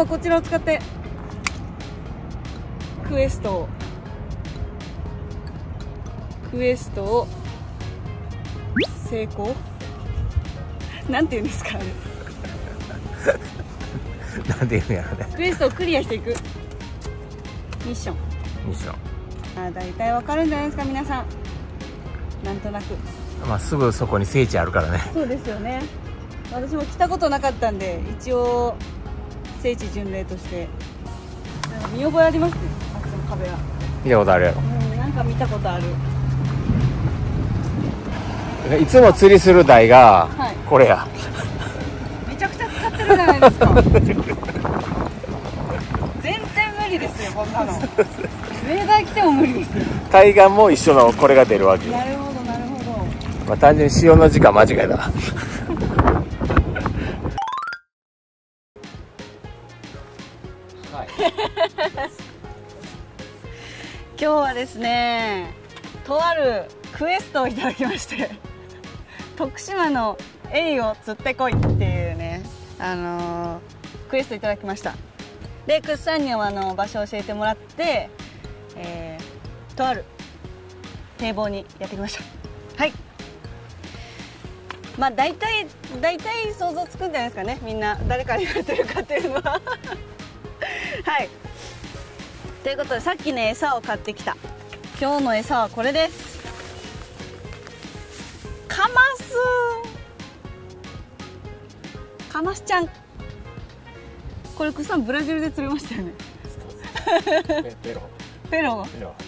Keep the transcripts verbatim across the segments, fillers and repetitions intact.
はこちらを使ってクエストをクエストを成功なんていうんですかねなんていうんやろね。 クエストをクリアしていくミッション。 ミッション。 あ、大体わかるんじゃないですか皆さん。なんとなく。 まあすぐそこに聖地あるからね。 そうですよね。私も来たことなかったんで、一応聖地巡礼としてなんか見覚えありますね。あっちの壁は見たことあるやろ。 うん、なんか見たことある。 いつも釣りする台がこれや、はい、 めちゃくちゃ使ってるじゃないですか全然無理ですよこんなの明大来ても無理ですよ。 対岸も一緒のこれが出るわけ。 なるほどなるほど。 まあ単純に潮の時間間違いだはい、 今日はですね、とあるクエストをいただきまして徳島のエイを釣ってこいっていうね、あのー、クエストいただきました。でクッさんにはあの場所を教えてもらって、えー、とある堤防にやってきました。はい、まあ大体大体想像つくんじゃないですかね、みんな誰から言われてるかっていうのははい、ということでさっきね餌を買ってきた。今日の餌はこれです。カマスカマスちゃん。これクさんブラジルで釣れましたよねペロペロペロ。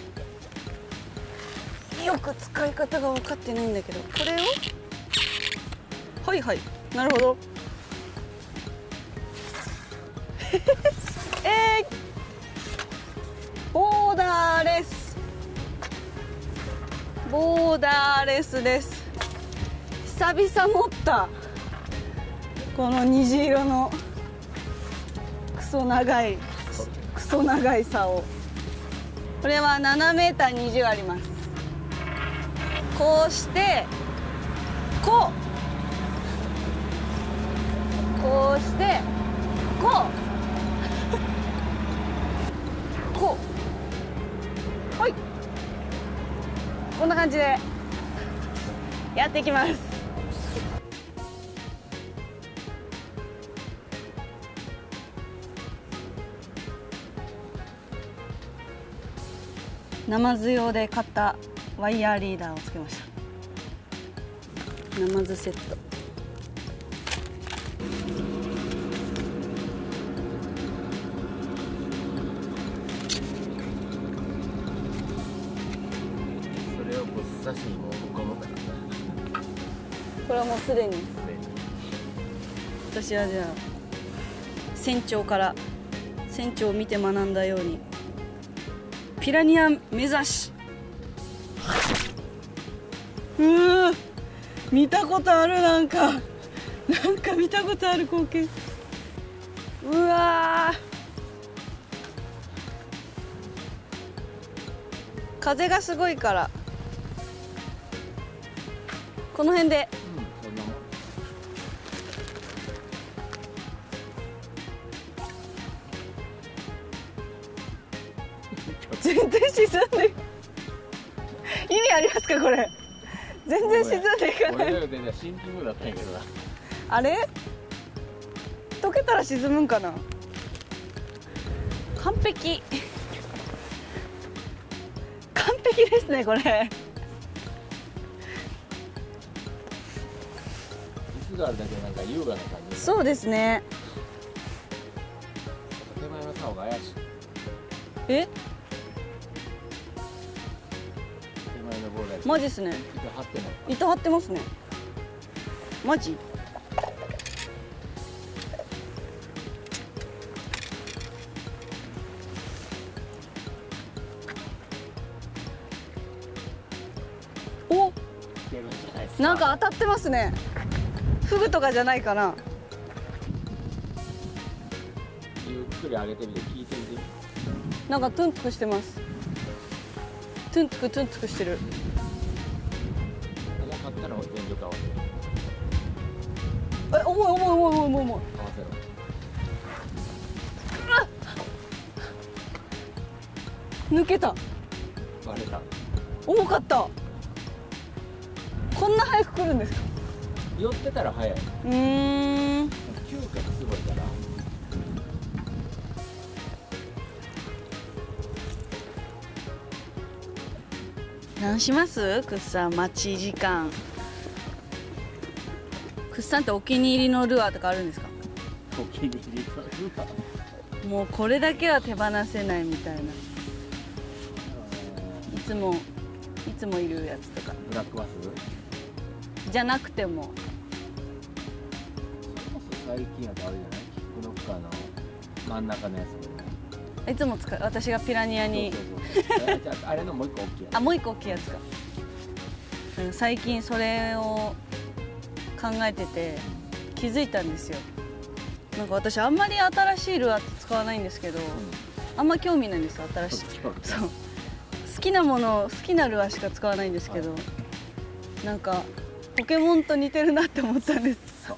よく使い方が分かってないんだけど、これをはいはい、なるほどえー、ボーダーレスボーダーレスです。久々持ったこの虹色のクソ長いクソ長い竿。これはななメーターにじゅうあります。こうしてこうこうしてこうこうはい、こんな感じでやっていきます。ナマズ用で買ったワイヤーリーダーをつけました。ナマズセット。 それをぶっ刺しにもぶっ込む。 これはもうすでに私はじゃあ船長から船長を見て学んだようにピラニア目指し。うわ見たことある、なんかなんか見たことある光景。うわ風がすごいからこの辺で、うん、そんなもん全然沈んで意味ありますかこれ。全然沈んでいかない。 俺らでシンキングだったんやけどな。 あれ溶けたら沈むんかな。完璧完璧ですねこれ。 石があるだけなんか優雅な感じ。 そうですね。 手前の竿が怪しい。 えマジっすね。 糸張ってない。 糸張ってますね。マジおなんか当たってますね。フグとかじゃないかな。 ゆっくり上げてみて聞いてみて。 なんかトゥントゥクしてます。トゥントゥクトゥントゥクしてる。 重かったら全力合わせる。 え、重い重い重い重い重い重い。 合わせろ。 抜けた。 割れた。 重かった。こんな早く来るんですか？ 寄ってたら早い。 うーん。 嗅覚すごいから。 何します？くっさん待ち時間。くっさんってお気に入りのルアーとかあるんですか？ お気に入りのルアー。 もうこれだけは手放せないみたいな。いつもいつもいるやつとか。 ブラックバス？ じゃなくても。 最近やとあれじゃない？キックノッカーの真ん中のやつ。 いつも使う。私がピラニアに。 そうそうそう。あれのもう一個大きいやつ。 あ、もう一個大きいやつか。最近それを考えてて気づいたんですよ。なんか私あんまり新しいルアーって使わないんですけど、あんま興味ないんですよ新しい。そう。好きなもの、好きなルアーしか使わないんですけど、はい、なんかポケモンと似てるなって思ったんです。そう。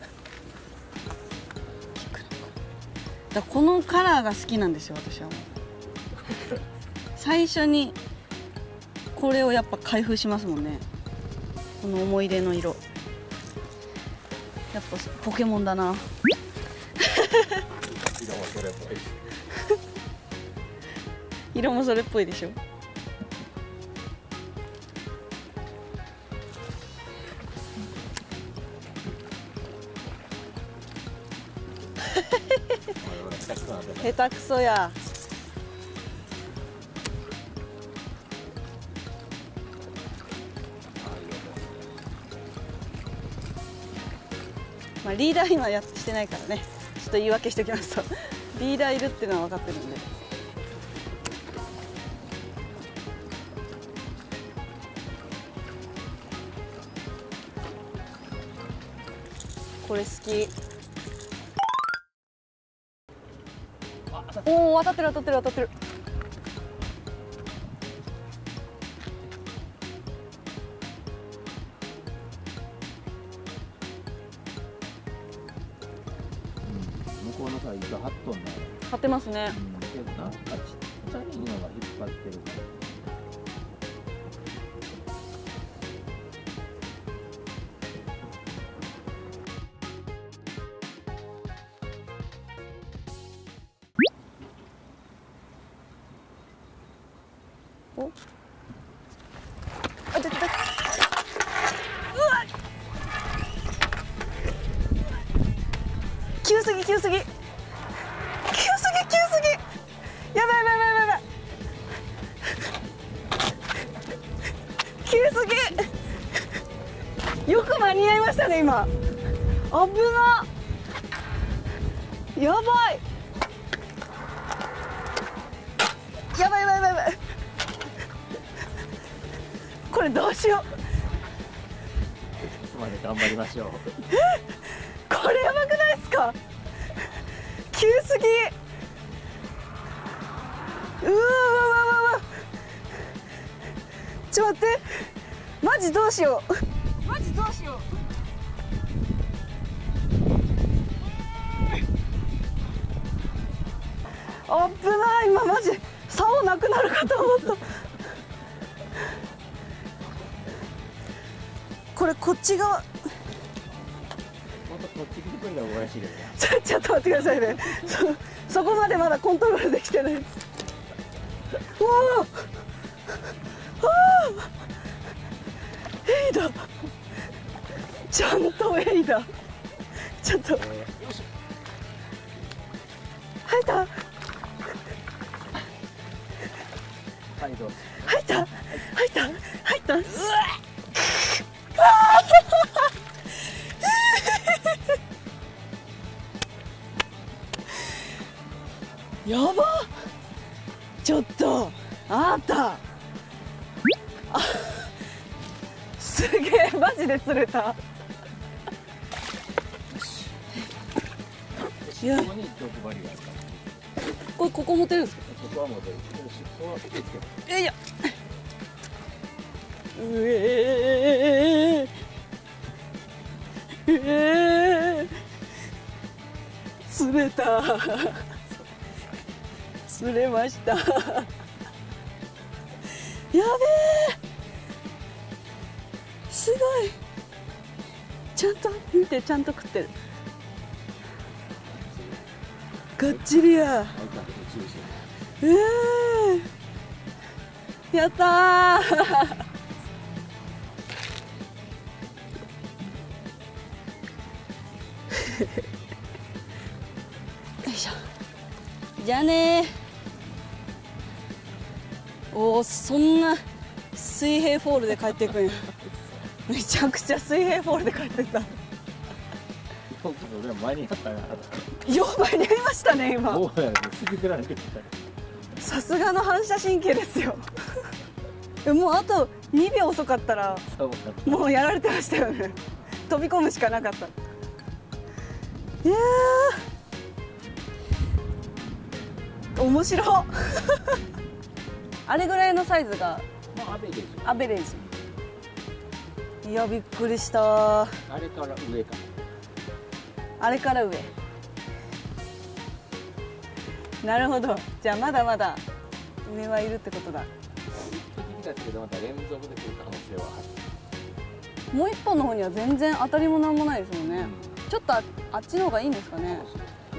だからこのカラーが好きなんですよ私は。最初にこれをやっぱ開封しますもんね。この思い出の色。やっぱポケモンだな。 色もそれっぽい。 色もそれっぽいでしょ。下手くそや。まあリーダー今やってないからね。ちょっと言い訳しておきますと、リーダーいるっていうのは分かってるんで。これ好き。おお、当たってる当たってる当たってる。 向こうのさ、糸張っとんだよ。 張ってますね。 うん、けどなんかちっちゃいのが引っ張ってるから。 お、あ、出た。うわ、急すぎ急すぎ急すぎ急すぎ、やばいやばいやばいやばい、急すぎ。よく間に合いましたね今。危な、やばいやばいやばいやばいやばい。これどうしよう。 いつまで頑張りましょう。 これやばくないですか。急すぎ。うわうわうわうわ、ちょっと待って、マジどうしようマジどうしよう。危ない、今マジ竿なくなるかと思った。これこっち側、 本当こっち来てくれたらおかしいけどね。 ちょちょっと待ってくださいね。そそこまでまだコントロールできてないです。うわあ、あエイだ、ちゃんとエイだ。ちょっと、えー、入ったはいどうぞ。 入った入った入った、うわやばっ、ちょっとあんた、あ、すげえマジで釣れた。いや、 ここに毒針があるから。 これここ持てるんですか。 ここは持てる。尻尾はつけて。 えいや、うえーえー、釣れた釣れました。 べえ、すごい。ちゃんと見て、ちゃんと食ってる。がっちりや。えー、やったーよいしょ。じゃあねー。おお、そんな水平フォールで帰っていくんや。めちゃくちゃ水平フォールで帰ってった。 前にあったな。 よう前にありましたね今。さすがの反射神経ですよ。もうあとにびょう遅かったらもうやられてましたよね。飛び込むしかなかった。いやー面白っ。あれぐらいのサイズがまあアベレージ。 アベレージ。いやびっくりした。 あれから上か。 あれから上。なるほど。じゃあまだまだ上はいるってことだ。もう一本の方には全然当たりもなんもないですもんね。うん、ちょっと あ, あっちの方がいいんですかね。うん。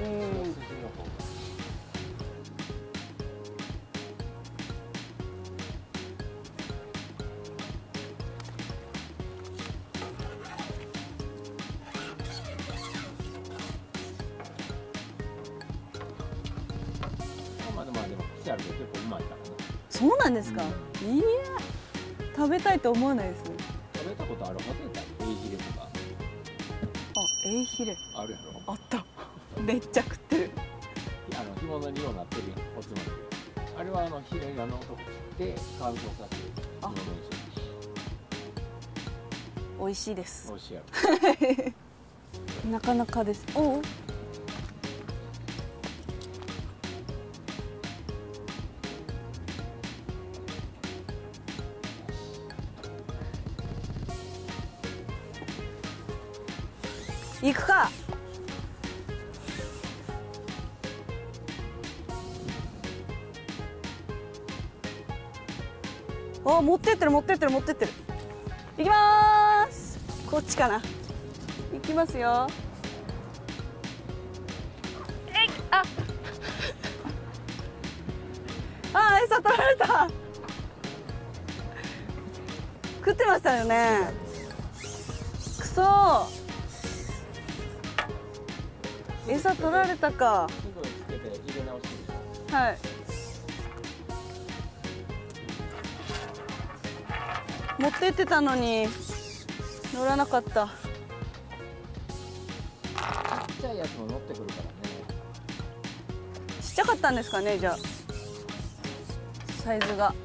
そうなんですか。うん、いや食べたいと思わないですね。 食べたことあるはずだ。エイヒレとか。 あ、エイヒレあるやろ。 あった。めっちゃ食ってる。 あの干物にようなってるおつまみ。あれはあのヒレがのとこ切って乾燥させて干物にして。 美味しいです。 美味しいやろ。なかなかです。おう。行くか。あ、持ってってる持ってってる持ってってる。行きまーす。こっちかな。行きますよ。えい、ああ、餌取られた。食ってましたよね。くそー、餌取られたか。はい。持ってってたのに乗らなかった。 ちっちゃいやつも乗ってくるからね。 ちっちゃかったんですかね、じゃあサイズが。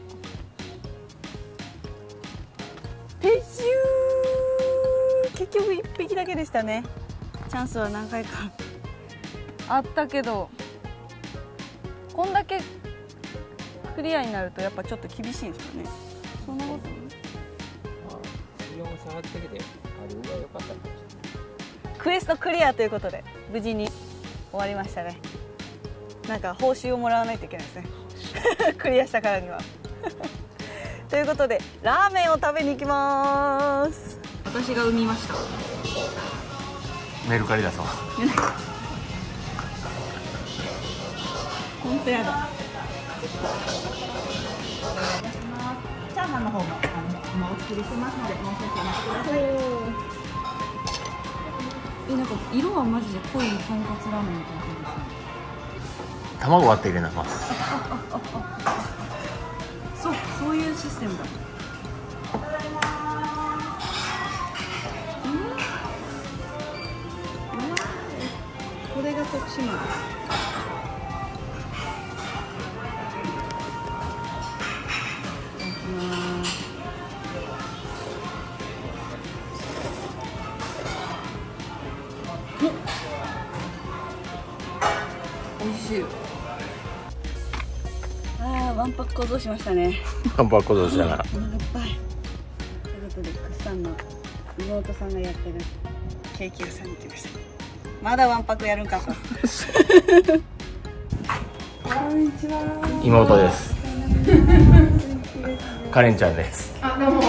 ペシュー、結局いっぴきだけでしたね。チャンスは何回かあったけど、こんだけクリアになるとやっぱちょっと厳しいんですよね。そんなことね。 まあ、気温下がってきて、あれぐらい良かったかもしれない。 クエストクリアということで無事に終わりましたね。なんか報酬をもらわないといけないですね。クリアしたからには。ということでラーメンを食べに行きます。私が産みました。 メルカリだそう。 本当やだ。 チャーハンの方もあの今お作りしてますので、もう少しお待ちください。 え、なんか色はマジで濃いとんかつラーメンみたいな感じですね。 卵割って入れなます。 そう、そういうシステムだ。これが徳島です。美味しい。ああ、わんぱく小僧しましたね。 わんぱく小僧したな。 お腹いっぱい。ということで、くっさんの妹さんがやってるケーキ屋さんに行きました。まだわんぱくやるんかと。こんにちは。 妹です。 カレンちゃんです。 あ、どうも。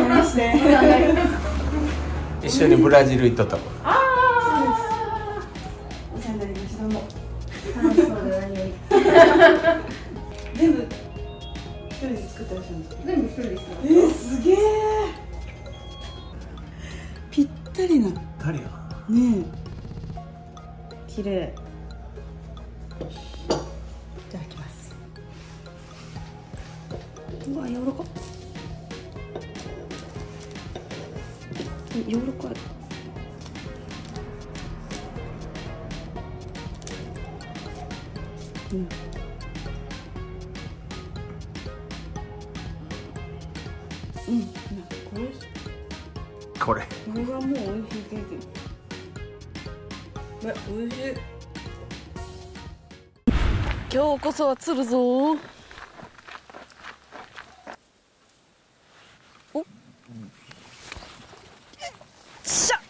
一緒にブラジル行っとった子。 ああ。お世話になりました。どうも。楽しそうで何より。全部一人で作ってらっしゃるんですか。全部一人ですよ。えー、すげえ。ぴったりな。 誰や。 ねえ。綺麗。いただきます。うわ、柔らか。柔らかい。うん。うん、これ。 これ。 これはもう美味しいケーキ。え、美味しい。 今日こそは釣るぞ。お。しゃ。